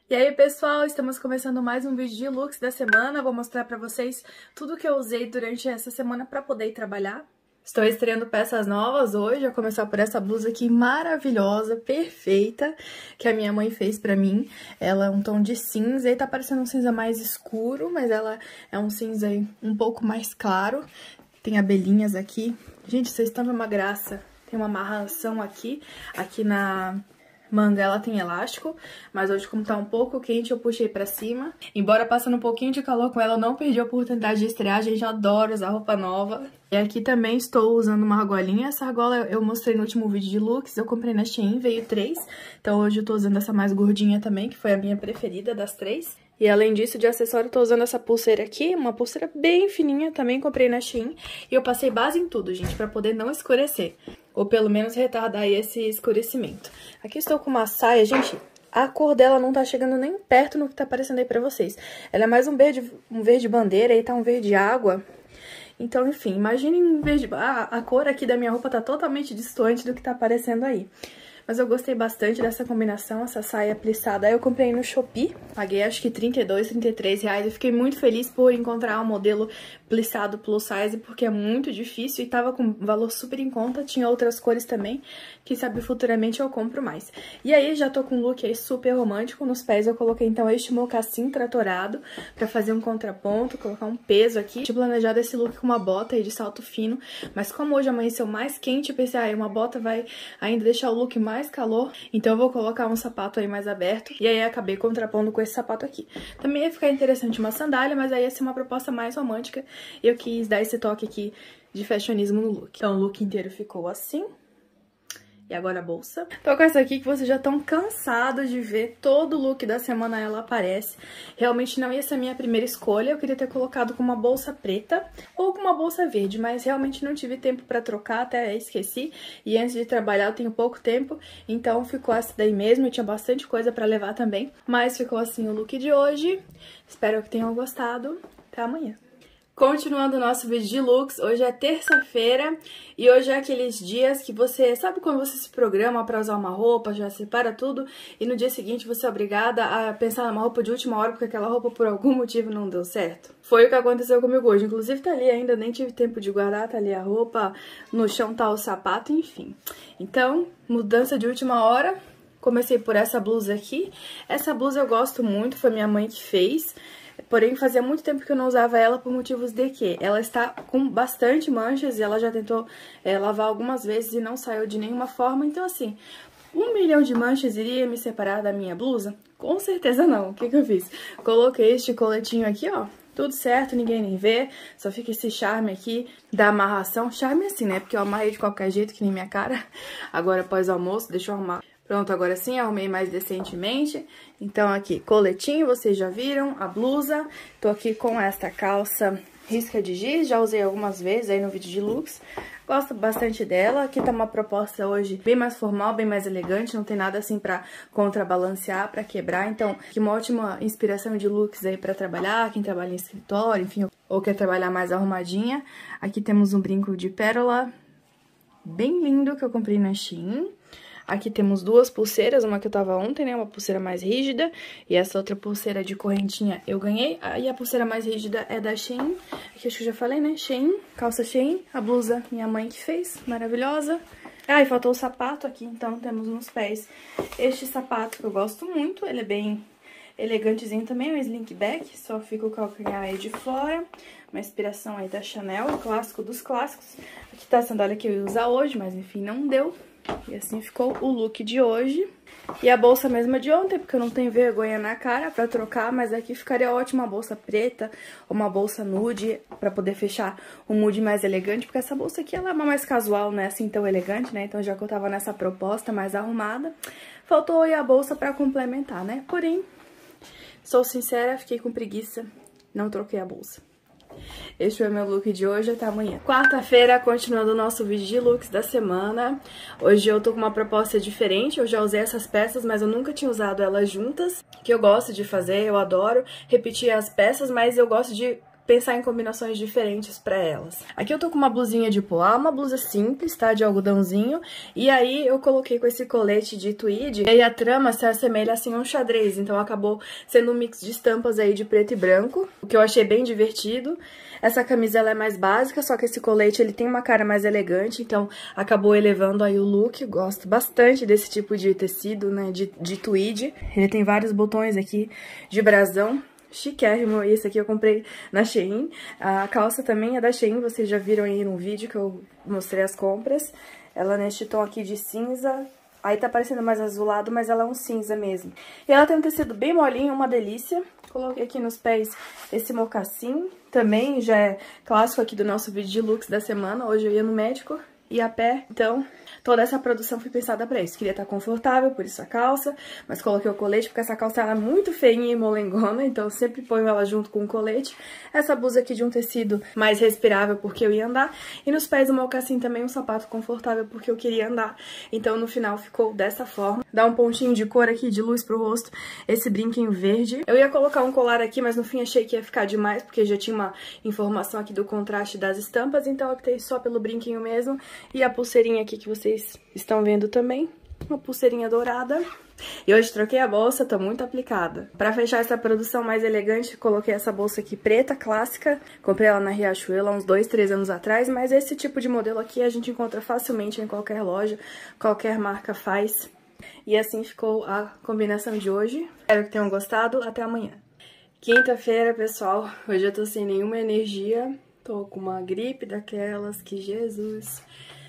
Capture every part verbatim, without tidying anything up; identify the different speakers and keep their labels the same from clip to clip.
Speaker 1: E aí, pessoal, estamos começando mais um vídeo de looks da semana. Vou mostrar pra vocês tudo que eu usei durante essa semana pra poder ir trabalhar. Estou estreando peças novas hoje, vou começar por essa blusa aqui maravilhosa, perfeita, que a minha mãe fez pra mim. Ela é um tom de cinza, e tá parecendo um cinza mais escuro, mas ela é um cinza um pouco mais claro. Tem abelhinhas aqui. Gente, vocês estão vendo uma graça. Tem uma amarração aqui, aqui na manga ela tem elástico, mas hoje como tá um pouco quente eu puxei pra cima. Embora passando um pouquinho de calor com ela, eu não perdi a oportunidade de estrear, gente, eu adoro usar roupa nova. E aqui também estou usando uma argolinha, essa argola eu mostrei no último vídeo de looks, eu comprei na Shein, veio três. Então hoje eu tô usando essa mais gordinha também, que foi a minha preferida das três. E além disso, de acessório, eu tô usando essa pulseira aqui, uma pulseira bem fininha, também comprei na Shein. E eu passei base em tudo, gente, pra poder não escurecer. Ou pelo menos retardar aí esse escurecimento. Aqui estou com uma saia, gente, a cor dela não tá chegando nem perto no que tá aparecendo aí pra vocês. Ela é mais um verde, um verde bandeira, aí tá um verde água. Então, enfim, imaginem um verde... Ah, a cor aqui da minha roupa tá totalmente distante do que tá aparecendo aí. Mas eu gostei bastante dessa combinação, essa saia plissada. Aí eu comprei no Shopee, paguei acho que trinta e dois, trinta e três reais. Eu fiquei muito feliz por encontrar um modelo plissado plus size, porque é muito difícil e tava com valor super em conta. Tinha outras cores também, quem sabe futuramente eu compro mais. E aí já tô com um look aí super romântico. Nos pés eu coloquei então este mocassim tratorado pra fazer um contraponto, colocar um peso aqui. Tinha planejado esse look com uma bota aí de salto fino, mas como hoje amanheceu mais quente, eu pensei, ah, uma bota vai ainda deixar o look mais mais calor, então eu vou colocar um sapato aí mais aberto, e aí acabei contrapondo com esse sapato aqui. Também ia ficar interessante uma sandália, mas aí ia ser uma proposta mais romântica, e eu quis dar esse toque aqui de fashionismo no look. Então o look inteiro ficou assim. E agora a bolsa. Tô com essa aqui que vocês já estão cansados de ver. Todo look da semana ela aparece. Realmente não ia ser a minha primeira escolha. Eu queria ter colocado com uma bolsa preta ou com uma bolsa verde, mas realmente não tive tempo pra trocar, até esqueci. E antes de trabalhar eu tenho pouco tempo, então ficou essa daí mesmo. Eu tinha bastante coisa pra levar também. Mas ficou assim o look de hoje. Espero que tenham gostado. Até amanhã. Continuando o nosso vídeo de looks, hoje é terça-feira e hoje é aqueles dias que você... Sabe quando você se programa pra usar uma roupa, já separa tudo e no dia seguinte você é obrigada a pensar numa roupa de última hora porque aquela roupa por algum motivo não deu certo? Foi o que aconteceu comigo hoje, inclusive tá ali ainda, nem tive tempo de guardar, tá ali a roupa, no chão tá o sapato, enfim. Então, mudança de última hora... Comecei por essa blusa aqui. Essa blusa eu gosto muito, foi minha mãe que fez. Porém, fazia muito tempo que eu não usava ela por motivos de que ela está com bastante manchas e ela já tentou é, lavar algumas vezes e não saiu de nenhuma forma. Então, assim, um milhão de manchas iria me separar da minha blusa? Com certeza não. O que que eu fiz? Coloquei este coletinho aqui, ó. Tudo certo, ninguém nem vê, só fica esse charme aqui da amarração. Charme assim, né? Porque eu amarrei de qualquer jeito, que nem minha cara. Agora, após o almoço, deixa eu arrumar. Pronto, agora sim, arrumei mais decentemente. Então aqui, coletinho, vocês já viram, a blusa. Tô aqui com esta calça risca de giz, já usei algumas vezes aí no vídeo de looks. Gosto bastante dela. Aqui tá uma proposta hoje bem mais formal, bem mais elegante, não tem nada assim pra contrabalancear, pra quebrar. Então, aqui uma ótima inspiração de looks aí pra trabalhar, quem trabalha em escritório, enfim, ou quer trabalhar mais arrumadinha. Aqui temos um brinco de pérola bem lindo que eu comprei na Shein. Aqui temos duas pulseiras, uma que eu tava ontem, né, uma pulseira mais rígida, e essa outra pulseira de correntinha eu ganhei, e a pulseira mais rígida é da Shein, aqui acho que eu já falei, né, Shein, calça Shein, a blusa minha mãe que fez, maravilhosa. Ah, e faltou o sapato aqui, então temos nos pés este sapato que eu gosto muito, ele é bem elegantezinho também, é um slinkback, só fica o calcanhar aí de fora, uma inspiração aí da Chanel, o clássico dos clássicos. Aqui tá a sandália que eu ia usar hoje, mas enfim, não deu. E assim ficou o look de hoje. E a bolsa mesma de ontem, porque eu não tenho vergonha na cara pra trocar, mas aqui ficaria ótima uma bolsa preta ou uma bolsa nude pra poder fechar um mood mais elegante, porque essa bolsa aqui ela é uma mais casual, não é assim tão elegante, né? Então já que eu tava nessa proposta mais arrumada, faltou aí a bolsa pra complementar, né? Porém, sou sincera, fiquei com preguiça, não troquei a bolsa. Este foi o meu look de hoje, até amanhã. Quarta-feira, continuando o nosso vídeo de looks da semana. Hoje eu tô com uma proposta diferente, eu já usei essas peças, mas eu nunca tinha usado elas juntas. Que eu gosto de fazer, eu adoro repetir as peças, mas eu gosto de pensar em combinações diferentes pra elas. Aqui eu tô com uma blusinha de poá, uma blusa simples, tá? De algodãozinho. E aí eu coloquei com esse colete de tweed. E aí a trama se assemelha assim a um xadrez. Então acabou sendo um mix de estampas aí de preto e branco, o que eu achei bem divertido. Essa camisa ela é mais básica, só que esse colete ele tem uma cara mais elegante, então acabou elevando aí o look. Gosto bastante desse tipo de tecido, né? De, de tweed. Ele tem vários botões aqui de brasão. Chiquérrimo, esse aqui eu comprei na Shein. A calça também é da Shein, vocês já viram aí no vídeo que eu mostrei as compras. Ela é neste tom aqui de cinza, aí tá parecendo mais azulado, mas ela é um cinza mesmo. E ela tem um tecido bem molinho, uma delícia. Coloquei aqui nos pés esse mocassim, também já é clássico aqui do nosso vídeo de looks da semana. Hoje eu ia no médico e a pé, então toda essa produção foi pensada pra isso. Queria estar confortável, por isso a calça, mas coloquei o colete porque essa calça ela é muito feinha e molengona, então eu sempre ponho ela junto com o colete. Essa blusa aqui de um tecido mais respirável porque eu ia andar, e nos pés o mocassim também um sapato confortável porque eu queria andar. Então no final ficou dessa forma. Dá um pontinho de cor aqui, de luz pro rosto, esse brinquinho verde. Eu ia colocar um colar aqui, mas no fim achei que ia ficar demais, porque já tinha uma informação aqui do contraste das estampas, então eu optei só pelo brinquinho mesmo. E a pulseirinha aqui que vocês estão vendo também, uma pulseirinha dourada. E hoje troquei a bolsa, tô muito aplicada. Pra fechar essa produção mais elegante, coloquei essa bolsa aqui preta, clássica. Comprei ela na Riachuelo há uns dois, três anos atrás, mas esse tipo de modelo aqui a gente encontra facilmente em qualquer loja, qualquer marca faz. E assim ficou a combinação de hoje. Espero que tenham gostado, até amanhã. Quinta-feira, pessoal, hoje eu tô sem nenhuma energia, tô com uma gripe daquelas que Jesus...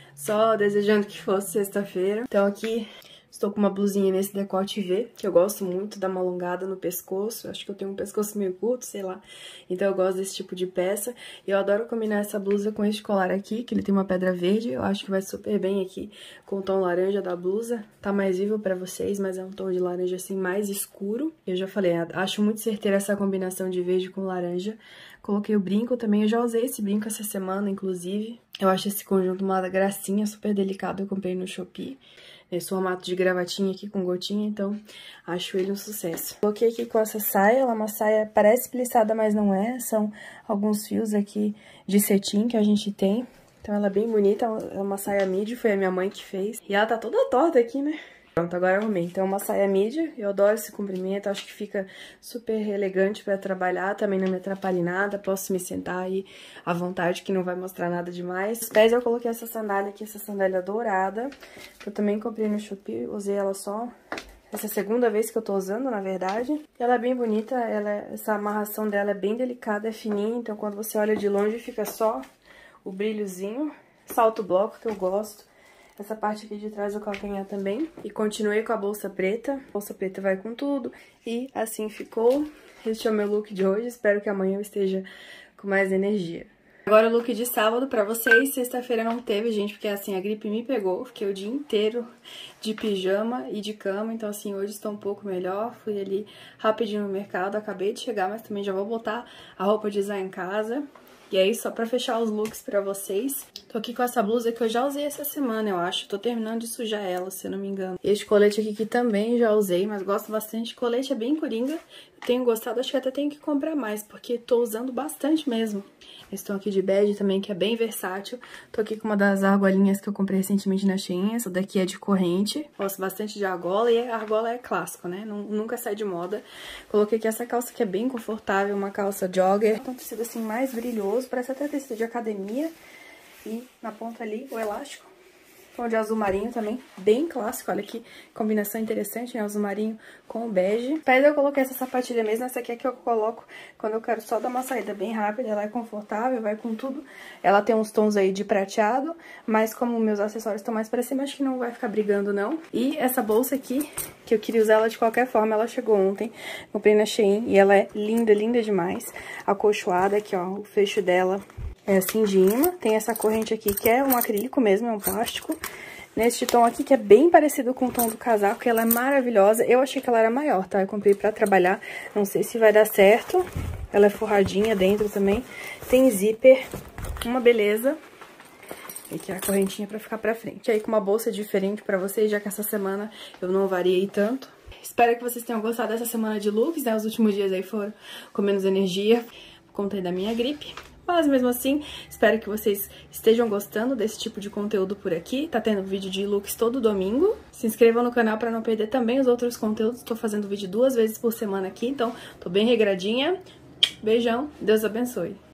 Speaker 1: Só desejando que fosse sexta-feira. Então aqui estou com uma blusinha nesse decote V, que eu gosto muito, dá uma alongada no pescoço. Acho que eu tenho um pescoço meio curto, sei lá. Então eu gosto desse tipo de peça. E eu adoro combinar essa blusa com este colar aqui, que ele tem uma pedra verde. Eu acho que vai super bem aqui com o tom laranja da blusa. Tá mais vivo pra vocês, mas é um tom de laranja assim mais escuro. Eu já falei, acho muito certeira essa combinação de verde com laranja. Coloquei o brinco também, eu já usei esse brinco essa semana, inclusive. Eu acho esse conjunto uma gracinha, super delicado, eu comprei no Shopee. Esse formato de gravatinha aqui com gotinha, então acho ele um sucesso. Coloquei aqui com essa saia, ela é uma saia, parece plissada, mas não é. São alguns fios aqui de cetim que a gente tem. Então ela é bem bonita, é uma saia midi, foi a minha mãe que fez. E ela tá toda torta aqui, né? Pronto, agora eu arrumei. Então, uma saia midi, eu adoro esse comprimento, acho que fica super elegante pra trabalhar, também não me atrapalha em nada, posso me sentar aí à vontade, que não vai mostrar nada demais. Os pés eu coloquei essa sandália aqui, essa sandália dourada, que eu também comprei no Shopee, usei ela só... Essa é a segunda vez que eu tô usando, na verdade. Ela é bem bonita, ela é... essa amarração dela é bem delicada, é fininha, então quando você olha de longe fica só o brilhozinho. Salto bloco, que eu gosto. Essa parte aqui de trás do calcanhar também. E continuei com a bolsa preta. A bolsa preta vai com tudo. E assim ficou. Este é o meu look de hoje. Espero que amanhã eu esteja com mais energia. Agora o look de sábado pra vocês. Sexta-feira não teve, gente, porque assim, a gripe me pegou. Fiquei o dia inteiro de pijama e de cama. Então assim, hoje estou um pouco melhor. Fui ali rapidinho no mercado. Acabei de chegar, mas também já vou botar a roupa de usar em casa. E aí, só pra fechar os looks pra vocês, tô aqui com essa blusa que eu já usei essa semana, eu acho. Tô terminando de sujar ela, se eu não me engano. Este colete aqui que também já usei, mas gosto bastante. Colete é bem coringa, eu tenho gostado, acho que até tenho que comprar mais, porque tô usando bastante mesmo. Esse tom aqui de bege também, que é bem versátil. Tô aqui com uma das argolinhas que eu comprei recentemente na Shein. Essa daqui é de corrente. Gosto bastante de argola, e a argola é clássico, né? Nunca sai de moda. Coloquei aqui essa calça que é bem confortável, uma calça jogger. Um tecido assim mais brilhoso, parece até tecido de academia. E na ponta ali, o elástico. Tom de azul marinho também, bem clássico, olha que combinação interessante, né, azul marinho com o bege. Mas eu coloquei essa sapatilha mesmo, essa aqui é que eu coloco quando eu quero só dar uma saída bem rápida, ela é confortável, vai com tudo. Ela tem uns tons aí de prateado, mas como meus acessórios estão mais pra cima, acho que não vai ficar brigando não. E essa bolsa aqui, que eu queria usar ela de qualquer forma, ela chegou ontem, comprei na Shein e ela é linda, linda demais. Acolchoada aqui, ó, o fecho dela é assim de imã, tem essa corrente aqui que é um acrílico mesmo, é um plástico. Neste tom aqui, que é bem parecido com o tom do casaco, ela é maravilhosa. Eu achei que ela era maior, tá? Eu comprei pra trabalhar, não sei se vai dar certo. Ela é forradinha dentro também. Tem zíper, uma beleza. E aqui a correntinha pra ficar pra frente. Aí com uma bolsa diferente pra vocês, já que essa semana eu não variei tanto. Espero que vocês tenham gostado dessa semana de looks, né? Os últimos dias aí foram com menos energia. Vou conta aí da minha gripe. Mas mesmo assim, espero que vocês estejam gostando desse tipo de conteúdo por aqui. Tá tendo vídeo de looks todo domingo. Se inscrevam no canal pra não perder também os outros conteúdos. Tô fazendo vídeo duas vezes por semana aqui, então tô bem regradinha. Beijão, Deus abençoe.